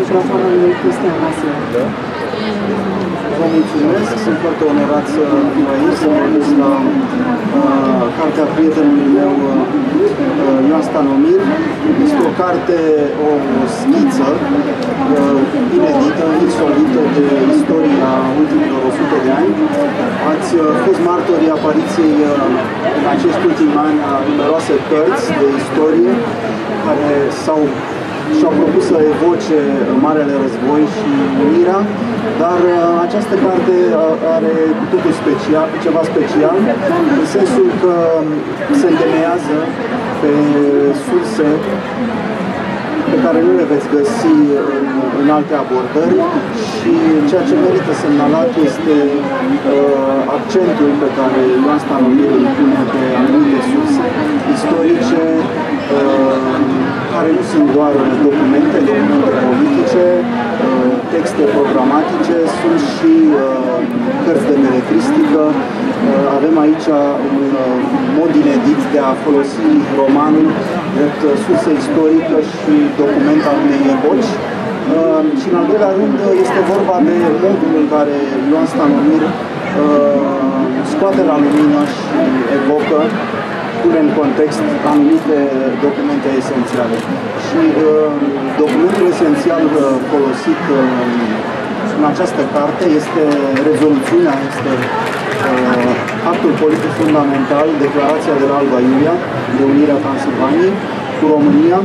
microfonul lui Cristian Vasile. Vă mulțumesc, sunt foarte onorat să fiu aici, să vorbesc la cartea prietenului meu, Ioan Stanomir. Este o carte, o schiță inedită, insolită de istoria ultimilor 100 de ani. Ați fost martorii apariției în acești ultimi ani a numeroase cărți de istorie care și-au propus să evoce Marele Război și unirea, dar această carte are cu totul ceva special, în sensul că se întemeiază pe surse pe care nu le veți găsi în alte abordări și ceea ce merită semnalat este accentul pe care Ioan Stanomir îl pune pe anumite surse istorice care nu sunt doar documente politice, texte programatice, sunt și cărți de beletristică. Avem aici un mod inedit de a folosi romanul drept sursă istorică și document al unei epoci. Și în al doilea rând este vorba de modul în care Ioan Stanomir scoate la lumină și evocă, pune în context anumite documente esențiale. Și documentul esențial folosit în această carte este rezoluțiunea, este actul politic fundamental, Declarația de la Alba Iulia, de unirea Transilvaniei cu România,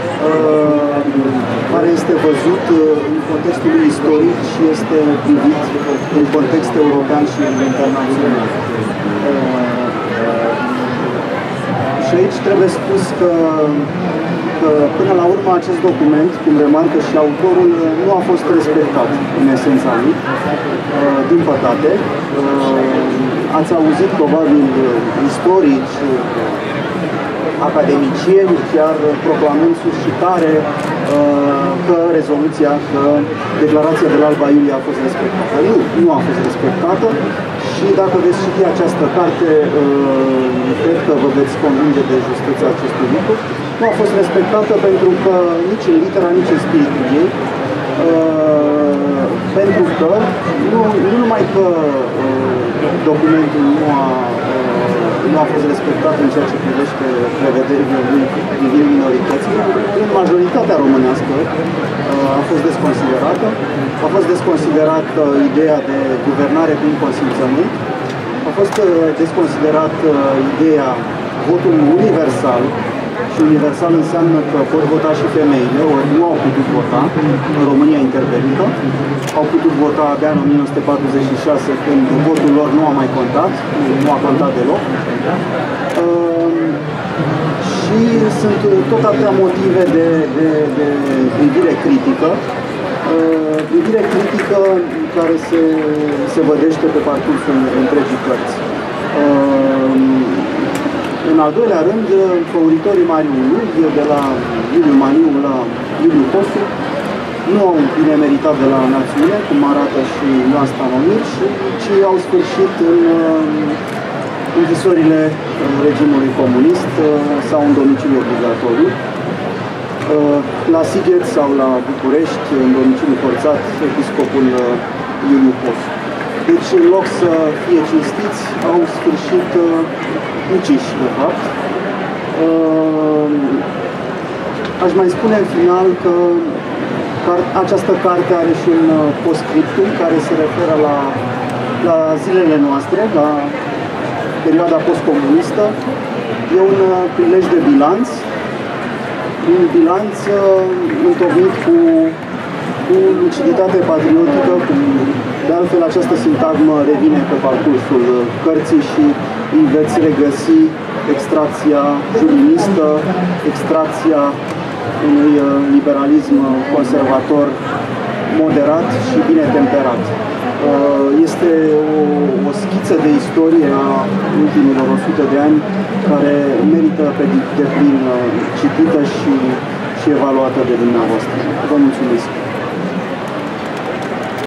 care este văzut în contextul istoric și este privit în context european și internațional. Și aici trebuie spus că până la urmă acest document, cum remarcă și autorul, nu a fost respectat în esența lui, din păcate. Ați auzit probabil istorici, academicieni, chiar proclamând suscitare că rezoluția, că Declarația de la Alba Iulia a fost respectată. Nu a fost respectată și dacă veți citi această carte, cred că vă veți convinge de justiția acestui lucru. Nu a fost respectată pentru că nici în litera, nici în spiritul ei, pentru că nu numai că documentul nu a fost respectat în ceea ce privește prevederile lui privind minoritățile, în majoritatea românească a fost desconsiderată. A fost desconsiderată ideea de guvernare prin consimțământ, a fost desconsiderată ideea votului universal, și universal înseamnă că pot vota și femeile, ori nu au putut vota în România intervenită, au putut vota abia în 1946, când votul lor nu a mai contat, nu a contat deloc. Și sunt tot atâtea motive de privire critică, privire critică care se vădește pe parcursul întregii cărți. În al doilea rând, făuritorii Mariului, de la Iuliu Maniu la Iuliu Postu, nu au bine meritat de la națiune, cum arată și Ioan Stanomir, ci au sfârșit în închisorile regimului comunist sau în domiciliu obligatoriu. La Sighet sau la București, în domiciliu forțat, episcopul Iuliu Postu. Deci, în loc să fie cinstiți, au sfârșit uciși, de fapt. Aș mai spune în final că această carte are și un postscriptum care se referă la zilele noastre, la perioada postcomunistă. E un prilej de bilanț, un bilanț întocmit cu luciditate patriotică, de altfel această sintagmă revine pe parcursul cărții și îi veți regăsi extracția julinistă, extracția unui liberalism conservator, moderat și bine temperat. Este o schiță de istorie a ultimilor 100 de ani care merită pe deplin citită și evaluată de dumneavoastră. Vă mulțumesc!